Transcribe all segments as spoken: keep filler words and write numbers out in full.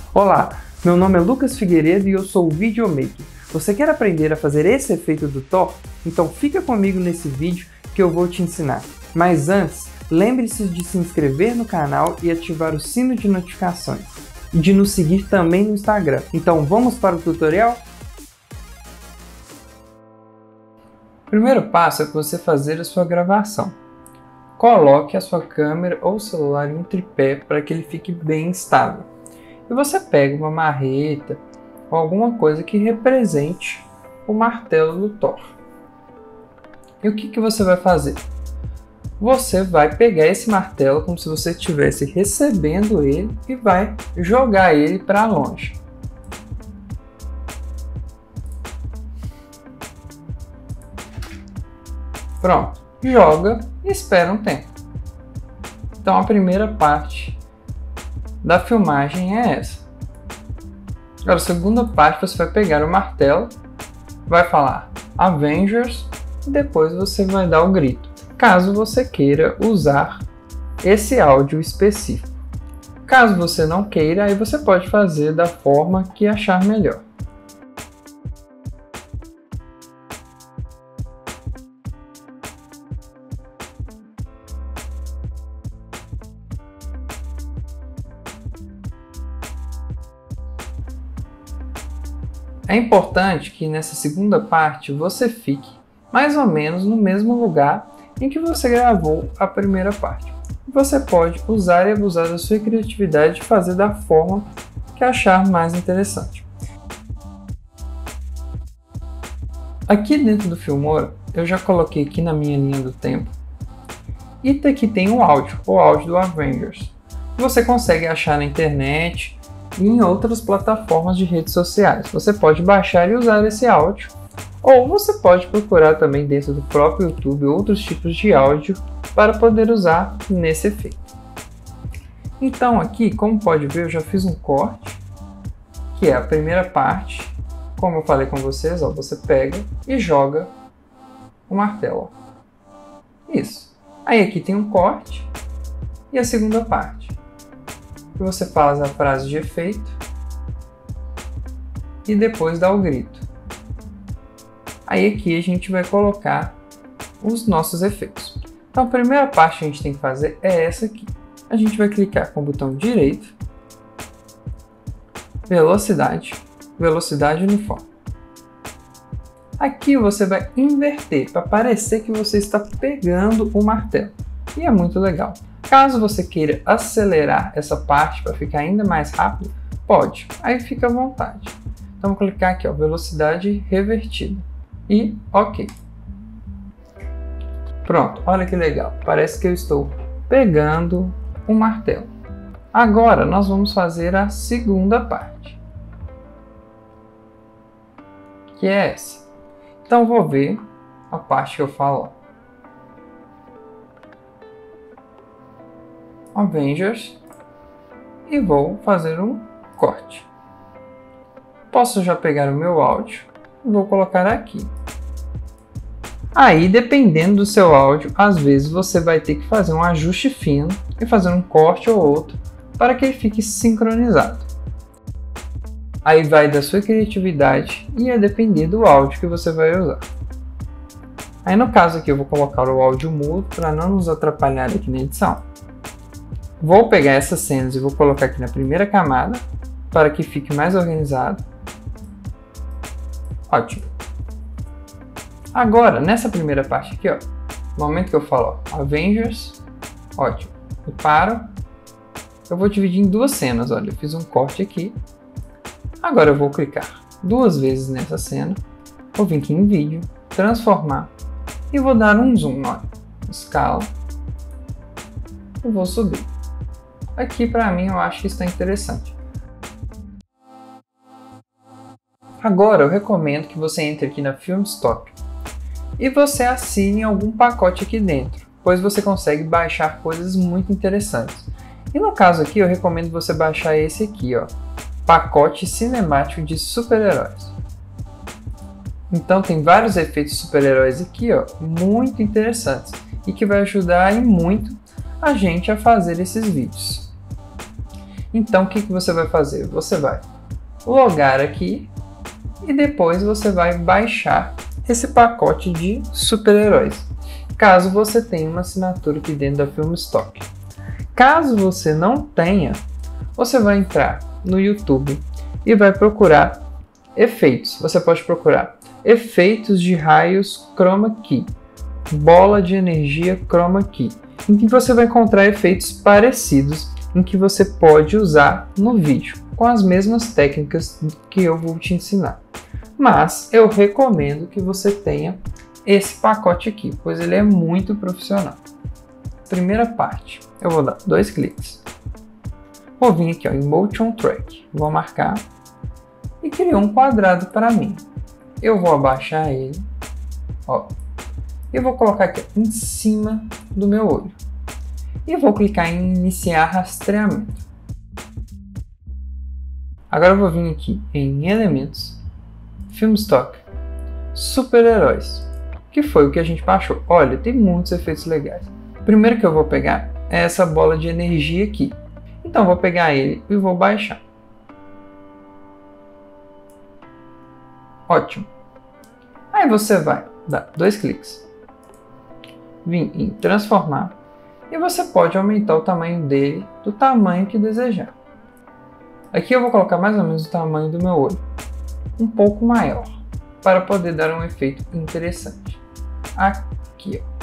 Olá, meu nome é Lucas Figueiredo e eu sou o Videomaker. Você quer aprender a fazer esse efeito do Thor? Então fica comigo nesse vídeo que eu vou te ensinar. Mas antes, lembre-se de se inscrever no canal e ativar o sino de notificações. E de nos seguir também no Instagram. Então vamos para o tutorial? O primeiro passo é você fazer a sua gravação. Coloque a sua câmera ou celular em um tripé para que ele fique bem estável. E você pega uma marreta ou alguma coisa que represente o martelo do Thor. E o que, que você vai fazer? Você vai pegar esse martelo como se você estivesse recebendo ele e vai jogar ele para longe. Pronto, joga e espera um tempo. Então a primeira parte da filmagem é essa. Agora a segunda parte você vai pegar o martelo, vai falar Avengers e depois você vai dar o grito, caso você queira usar esse áudio específico. Caso você não queira, aí você pode fazer da forma que achar melhor. É importante que nessa segunda parte você fique mais ou menos no mesmo lugar em que você gravou a primeira parte. Você pode usar e abusar da sua criatividade e fazer da forma que achar mais interessante. Aqui dentro do Filmora, eu já coloquei aqui na minha linha do tempo e aqui tem o áudio, o áudio do Avengers. Você consegue achar na internet e em outras plataformas de redes sociais. Você pode baixar e usar esse áudio, ou você pode procurar também dentro do próprio YouTube outros tipos de áudio para poder usar nesse efeito. Então aqui, como pode ver, eu já fiz um corte, que é a primeira parte. Como eu falei com vocês, ó, você pega e joga o martelo. Isso. Aí aqui tem um corte e a segunda parte. Que você faz a frase de efeito e depois dá o grito. Aí aqui a gente vai colocar os nossos efeitos. Então a primeira parte que a gente tem que fazer é essa aqui. A gente vai clicar com o botão direito, velocidade, velocidade uniforme. Aqui você vai inverter para parecer que você está pegando o martelo. E é muito legal. Caso você queira acelerar essa parte para ficar ainda mais rápido, pode. Aí fica à vontade. Então vou clicar aqui, ó, velocidade revertida. E ok. Pronto, olha que legal. Parece que eu estou pegando o martelo. Agora nós vamos fazer a segunda parte, que é essa. Então vou ver a parte que eu falo, ó. Avengers e vou fazer um corte. Posso já pegar o meu áudio e vou colocar aqui. Aí, dependendo do seu áudio, às vezes você vai ter que fazer um ajuste fino e fazer um corte ou outro para que ele fique sincronizado. Aí vai da sua criatividade e a depender do áudio que você vai usar. Aí no caso aqui eu vou colocar o áudio mudo para não nos atrapalhar aqui na edição. Vou pegar essas cenas e vou colocar aqui na primeira camada para que fique mais organizado. Ótimo. Agora, nessa primeira parte aqui, ó, no momento que eu falo ó, Avengers, ótimo, eu paro, eu vou dividir em duas cenas, olha, eu fiz um corte aqui. Agora eu vou clicar duas vezes nessa cena, vou vir aqui em vídeo, transformar e vou dar um zoom, olha, escala e vou subir. Aqui para mim eu acho que está interessante. Agora eu recomendo que você entre aqui na Filmstop e você assine algum pacote aqui dentro, pois você consegue baixar coisas muito interessantes. E no caso aqui eu recomendo você baixar esse aqui, ó, pacote cinemático de super-heróis. Então tem vários efeitos super-heróis aqui, ó, muito interessantes e que vai ajudar e muito a gente a fazer esses vídeos. Então o que, que você vai fazer? Você vai logar aqui e depois você vai baixar esse pacote de super-heróis, caso você tenha uma assinatura aqui dentro da Filmstock. Caso você não tenha, você vai entrar no YouTube e vai procurar efeitos. Você pode procurar efeitos de raios chroma key, bola de energia chroma key, em que você vai encontrar efeitos parecidos em que você pode usar no vídeo, com as mesmas técnicas que eu vou te ensinar. Mas eu recomendo que você tenha esse pacote aqui, pois ele é muito profissional. Primeira parte, eu vou dar dois cliques. Vou vir aqui ó, em Motion Track, vou marcar e criou um quadrado para mim. Eu vou abaixar ele, ó, e vou colocar aqui em cima do meu olho. E vou clicar em iniciar rastreamento. Agora eu vou vir aqui em elementos, Filmstock, super-heróis, que foi o que a gente baixou. Olha, tem muitos efeitos legais. O primeiro que eu vou pegar é essa bola de energia aqui. Então eu vou pegar ele e vou baixar. Ótimo. Aí você vai dar dois cliques, vir em transformar e você pode aumentar o tamanho dele do tamanho que desejar. Aqui eu vou colocar mais ou menos o tamanho do meu olho, um pouco maior, para poder dar um efeito interessante. Aqui, ó.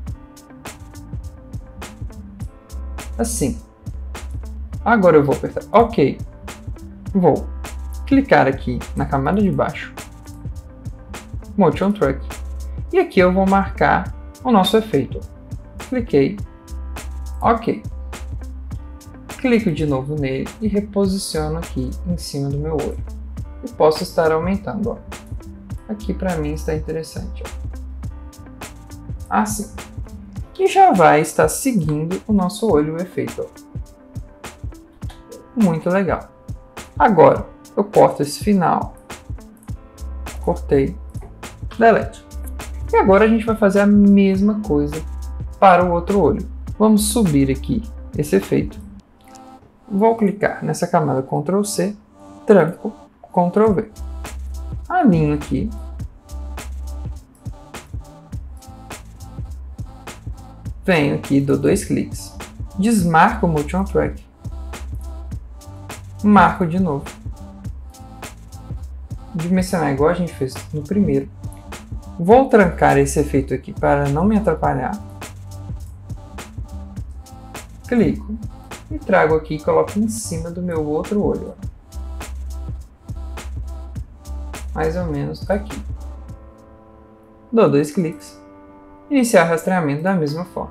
Assim. Agora eu vou apertar OK. Vou clicar aqui na camada de baixo, Motion Track, e aqui eu vou marcar o nosso efeito. Cliquei, OK. Clico de novo nele e reposiciono aqui em cima do meu olho. E posso estar aumentando, ó. Aqui para mim está interessante, ó. Assim. Que já vai estar seguindo o nosso olho, o efeito, ó. Muito legal. Agora eu corto esse final, cortei, delete. E agora a gente vai fazer a mesma coisa para o outro olho. Vamos subir aqui esse efeito. Vou clicar nessa camada control C, tranco, control V. Alinho aqui. Venho aqui, dou dois cliques, desmarco o Motion Track, marco de novo, dimensionar igual a gente fez no primeiro. Vou trancar esse efeito aqui para não me atrapalhar. Clico e trago aqui e coloco em cima do meu outro olho. Mais ou menos aqui. Dou dois cliques. Iniciar rastreamento da mesma forma.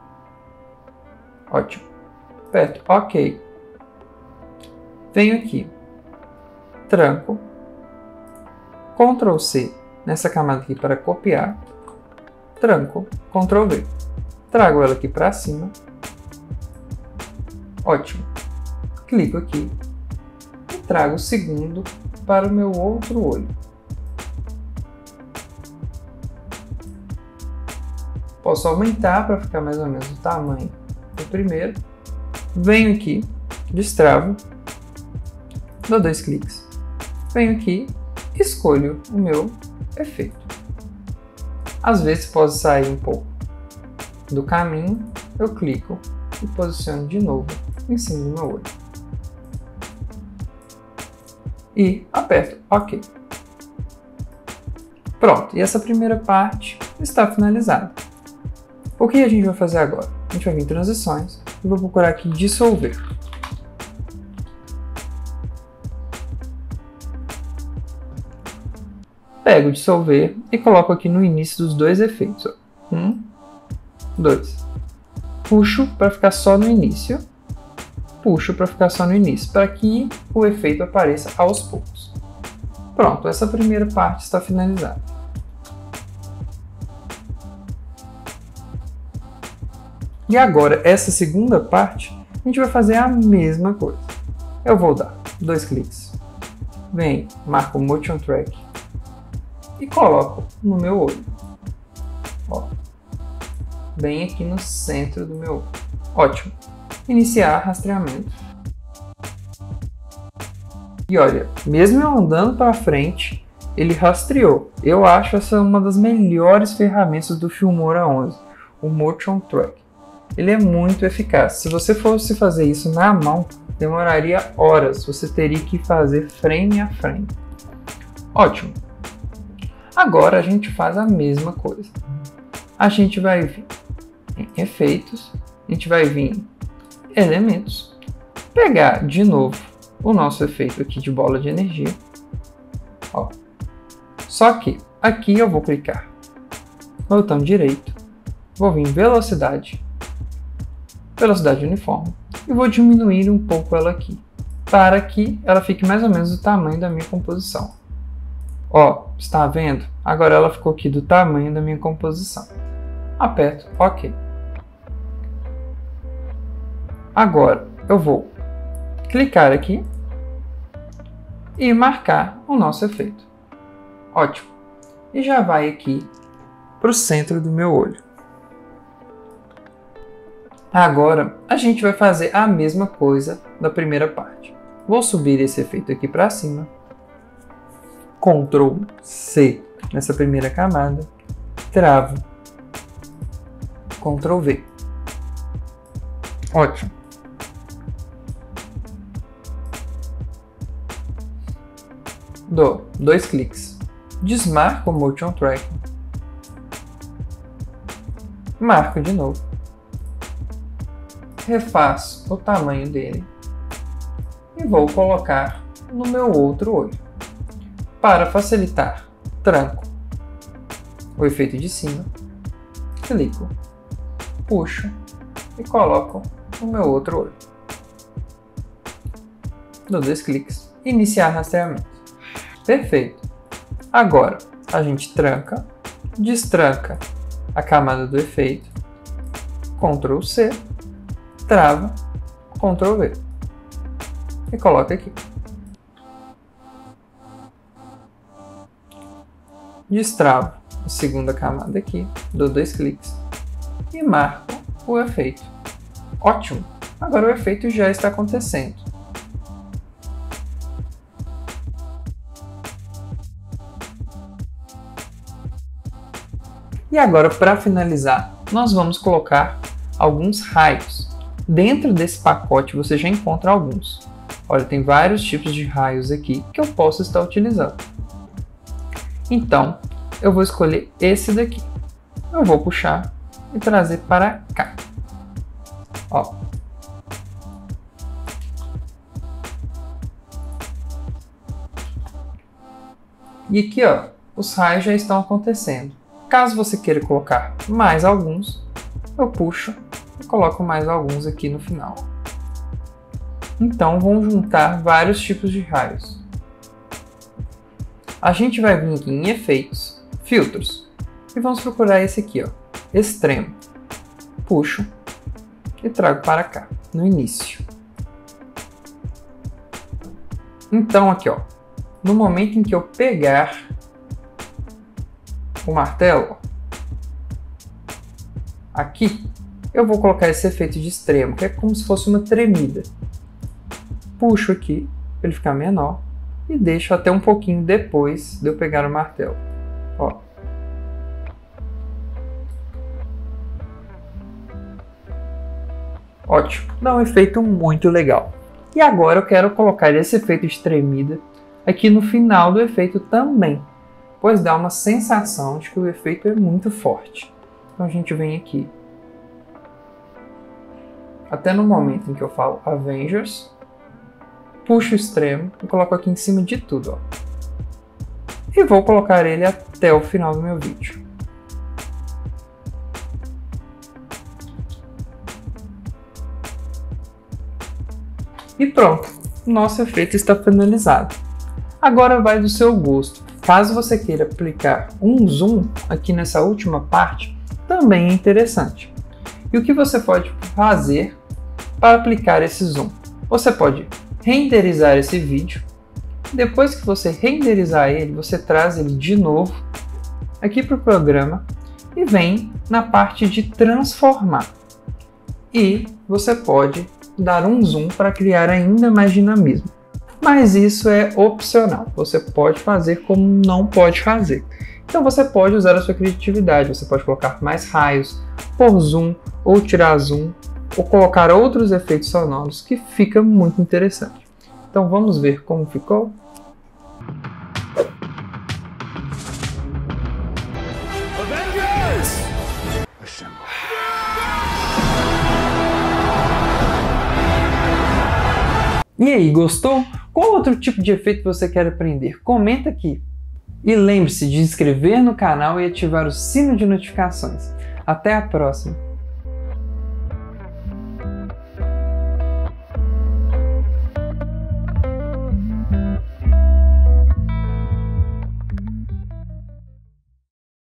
Ótimo. Aperto OK. Venho aqui. Tranco. control C nessa camada aqui para copiar. Tranco. control V. Trago ela aqui para cima. Ótimo. Clico aqui e trago o segundo para o meu outro olho. Posso aumentar para ficar mais ou menos o tamanho do primeiro. Venho aqui, destravo, dou dois cliques. Venho aqui, escolho o meu efeito. Às vezes posso sair um pouco do caminho, eu clico e posiciono de novo em cima do meu olho. E aperto OK. Pronto, e essa primeira parte está finalizada. O que a gente vai fazer agora? A gente vai vir em transições e vou procurar aqui dissolver. Pego o dissolver e coloco aqui no início dos dois efeitos. Ó. Um, dois. Puxo para ficar só no início. Puxo para ficar só no início, para que o efeito apareça aos poucos. Pronto, essa primeira parte está finalizada. E agora, essa segunda parte, a gente vai fazer a mesma coisa. Eu vou dar dois cliques, venho, marco o Motion Track e coloco no meu olho. Ó, bem aqui no centro do meu olho. Ótimo. Iniciar rastreamento. E olha, mesmo eu andando para frente, ele rastreou. Eu acho essa uma das melhores ferramentas do Filmora onze, o Motion Track. Ele é muito eficaz. Se você fosse fazer isso na mão, demoraria horas. Você teria que fazer frame a frame. Ótimo. Agora a gente faz a mesma coisa. A gente vai vir em efeitos, a gente vai vir em elementos, pegar de novo o nosso efeito aqui de bola de energia. Ó. Só que aqui eu vou clicar no botão direito, vou vir em velocidade, velocidade uniforme, e vou diminuir um pouco ela aqui, para que ela fique mais ou menos do tamanho da minha composição. Ó, está vendo? Agora ela ficou aqui do tamanho da minha composição. Aperto OK. Agora eu vou clicar aqui e marcar o nosso efeito. Ótimo. E já vai aqui para o centro do meu olho. Agora a gente vai fazer a mesma coisa da primeira parte. Vou subir esse efeito aqui para cima. control C nessa primeira camada. Travo. control V. Ótimo. Dou dois cliques. Desmarco o Motion Track. Marco de novo. Refaço o tamanho dele. E vou colocar no meu outro olho. Para facilitar, tranco o efeito de cima. Clico. Puxo. E coloco no meu outro olho. Dou dois cliques. Iniciar rastreamento. Perfeito. Agora a gente tranca, destranca a camada do efeito, control C, trava, control V e coloca aqui. Destravo a segunda camada aqui, dou dois cliques e marco o efeito. Ótimo! Agora o efeito já está acontecendo. E agora, para finalizar, nós vamos colocar alguns raios. Dentro desse pacote você já encontra alguns. Olha, tem vários tipos de raios aqui que eu posso estar utilizando. Então, eu vou escolher esse daqui. Eu vou puxar e trazer para cá. Ó. E aqui, ó, os raios já estão acontecendo. Caso você queira colocar mais alguns, eu puxo e coloco mais alguns aqui no final. Então, vão juntar vários tipos de raios. A gente vai vir aqui em efeitos, filtros, e vamos procurar esse aqui, ó, extremo. Puxo e trago para cá, no início. Então, aqui, ó, no momento em que eu pegar o martelo, aqui, eu vou colocar esse efeito de extremo, que é como se fosse uma tremida. Puxo aqui, para ele ficar menor, e deixo até um pouquinho depois de eu pegar o martelo. Ó. Ótimo, dá um efeito muito legal. E agora eu quero colocar esse efeito de tremida aqui no final do efeito também, pois dá uma sensação de que o efeito é muito forte. Então a gente vem aqui, até no momento em que eu falo Avengers, puxo o extremo e coloco aqui em cima de tudo, ó. E vou colocar ele até o final do meu vídeo. E pronto, nosso efeito está finalizado. Agora vai do seu gosto. Caso você queira aplicar um zoom aqui nessa última parte, também é interessante. E o que você pode fazer para aplicar esse zoom? Você pode renderizar esse vídeo. Depois que você renderizar ele, você traz ele de novo aqui para o programa e vem na parte de transformar. E você pode dar um zoom para criar ainda mais dinamismo. mas isso é opcional. Você pode fazer como não pode fazer. Então você pode usar a sua criatividade, você pode colocar mais raios, pôr zoom ou tirar zoom, ou colocar outros efeitos sonoros que fica muito interessante. Então vamos ver como ficou? Avengers! E aí, gostou? Qual outro tipo de efeito você quer aprender? Comenta aqui! E lembre-se de se inscrever no canal e ativar o sino de notificações. Até a próxima!